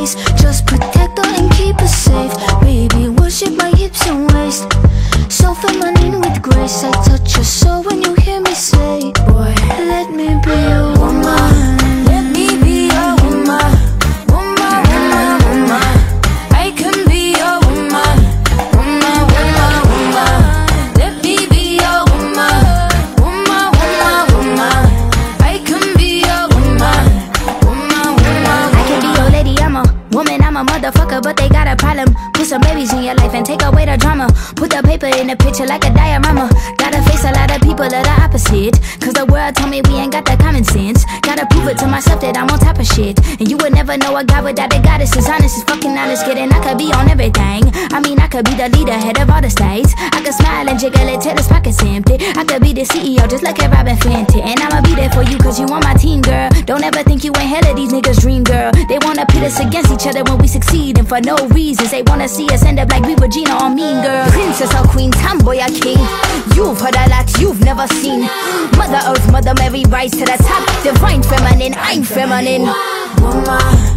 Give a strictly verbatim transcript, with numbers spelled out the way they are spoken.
face. Just protect her and keep her safe. Baby, worship my hips and waist. So feminine with grace. I touch your soul when you hear me say, boy, let me be your woman. Let me be your woman. Woman, woman, woman. I can be your woman. Woman, woman, woman. Let me be your woman. Woman, woman, woman. I can be your woman. Woman, woman. I can be your lady, I'm a woman, I'm a motherfucker, but they got a problem. Put some babies in your life and take away the drama. Put the paper in the picture like a diorama. Gotta face a lot of people that are opposite, cause the world told me we ain't got that common sense. Gotta prove it to myself that I'm on top of shit. And you would never know a guy without a goddess is honest, is fucking honest, kidding. I could be on everything. I mean, I could be the leader, head of all the states. I could smile and jiggle it till his pockets empty. I could be the C E O just like a Robin Fenty. And I'ma be there for you cause you on my team, girl. Don't ever think you ain't hell of these niggas' dream, girl. They wanna pit us against each other when we succeed, and for no reasons. They wanna see us end up like we Regina or Mean Girl. Princess or queen, tomboy or king. You've heard a lot you've never seen. Mother Earth, Mother Mary, rise to the top. Divine feminine, I'm feminine. Woman.